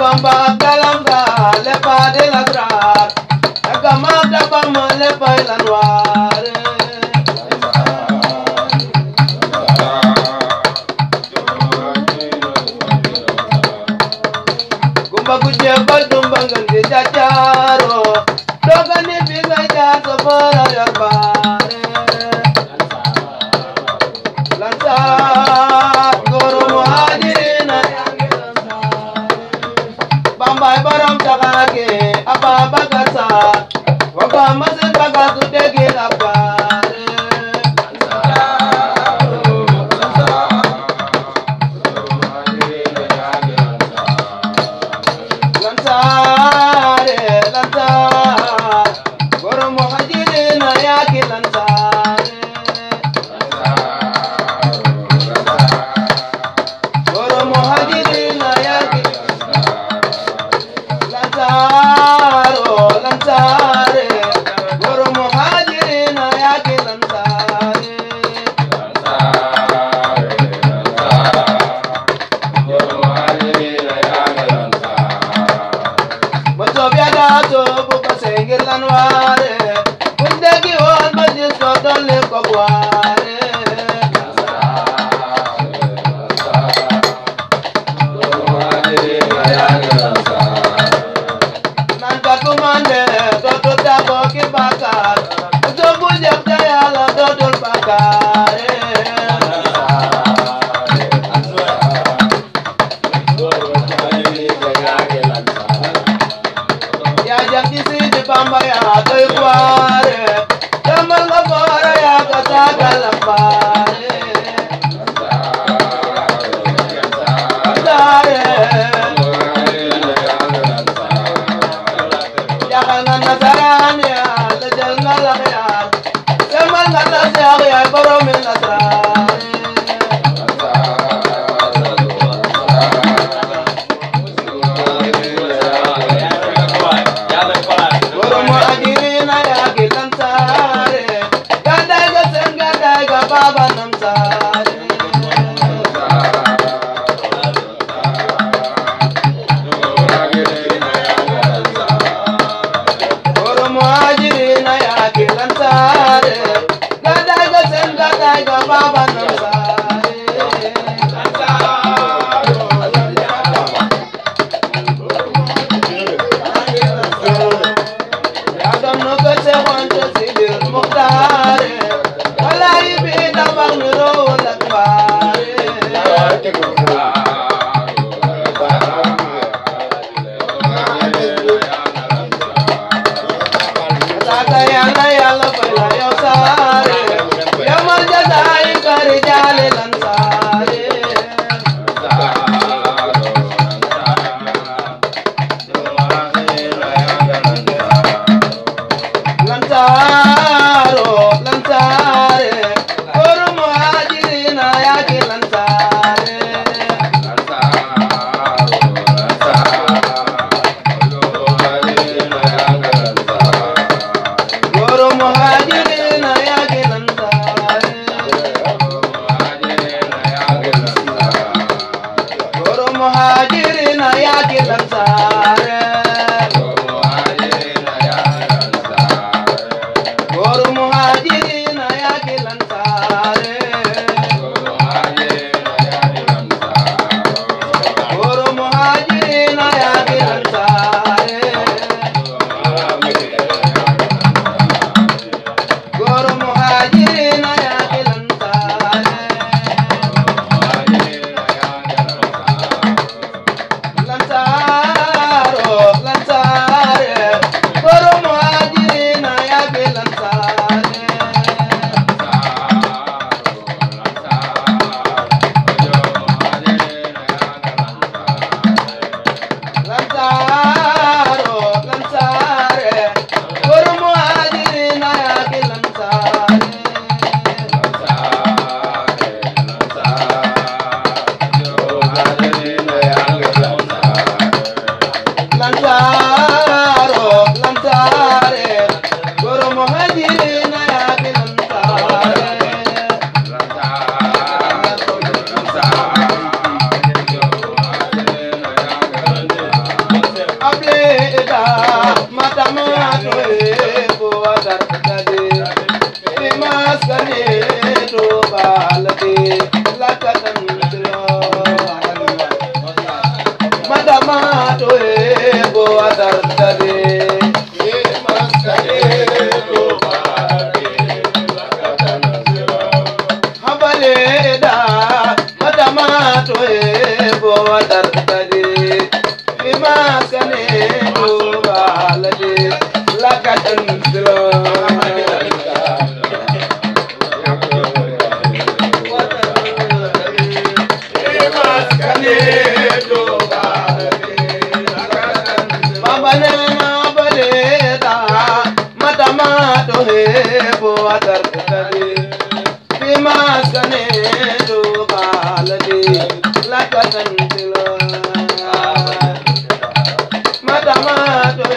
Bamba dalam da le pa de la tra agama da bam le pa la noire gumba guje badum bangan de jajaro dogani biga ja sabara yarbare lansa guru muhajirina Bamba baram takake apa bagasa waba masih bagatu degi labare lansare lansar guru muhajirina yaki lansare guru muhajirina yaki lansare guru muhajirina yaki lansare Motobia da to buka sengir lanware undegi on majis ko dolle ko gware Nanta kumande to tabo ki bakar to bujab jayala to dul bakare ya jati si di Bamba ya toy kware tamal ngapara ya kata lambare jangan nasaran ya lejal ngalakyan tamal ngatasya ya baromil nasran guru muhajirina ya kilansare gadai ga sen gadai ga baba namsare guru muhajirina ya kilansare gadai ga sen gadai ga baba namsare muhajirina ya kilansare guru muhajirina ya kilansare guru muhajirina ya kilansare guru muhajirina ya kilansare lansaro Matamato ebo adartade habaleda matamato ebo adartade imaskane balade lakatan silo Matamato hebo adartade bimaskane do balade lakatan silo matamato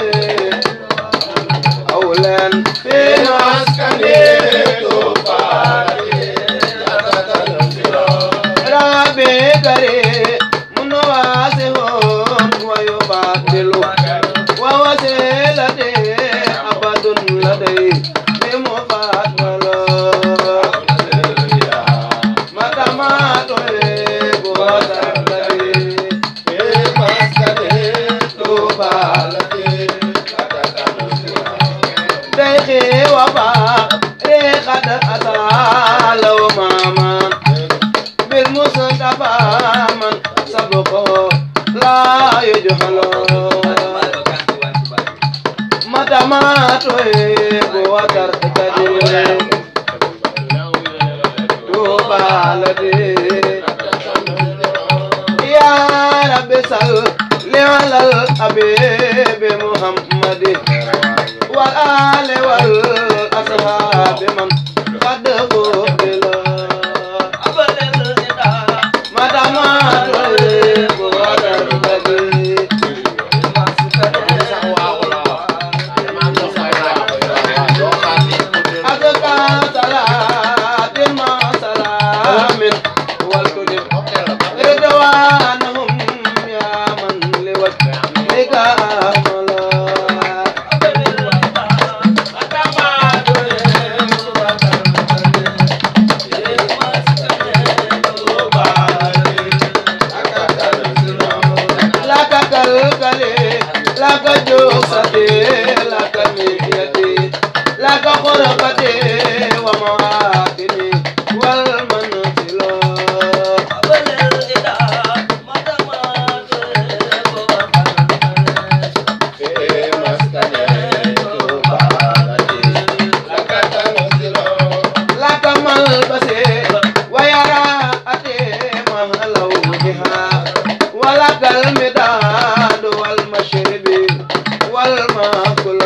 awlan bimaskane do balade lakatan silo rabe kare munwase hon wayo batelo wawaselade abadun ladai nemo fatwala matamato ebo adartade bimaskane do balade lakatan silo dehe waba reqad asala wa maman bil mustafa man sabqo la yujhalo matamato ebo adartade do balade ya rabbi salli ala habib muhammad wal ali wal ashab man qad qubila matamato ebo adartade laka josate laka mediyate laka khurafate wa maatini wal manzilo abalel ida matamato ebo adartade maskane do balade laka tanzilo laka malbase wa yara ate mahalaw biha wala kalmidad wal mashribi wal maakul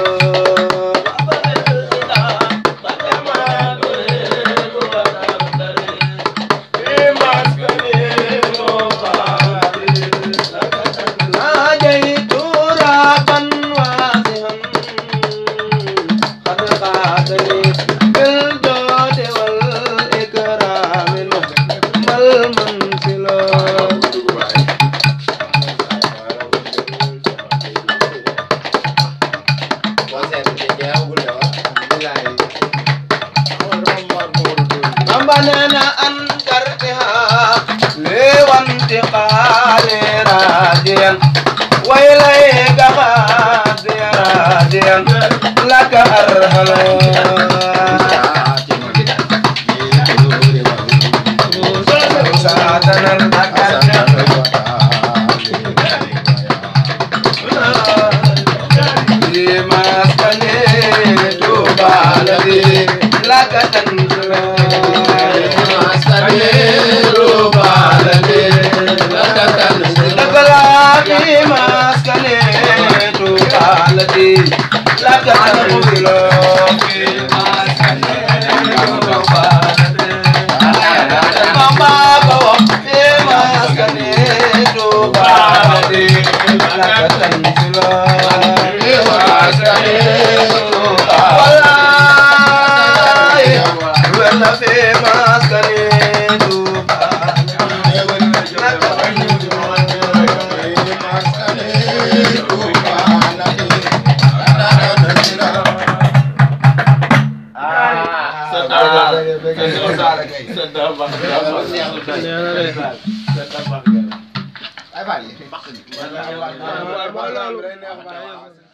banana ankartiha lewanti qale radiyan wailayka radiyan laka arhala satanan maskane do balade laka tanzila maskane do balade lakatan silo mama bawa maskane do balade lakatan silo maskane do balade wala fe maskane do Ay, vale. baq gi. waaw mooy loolu.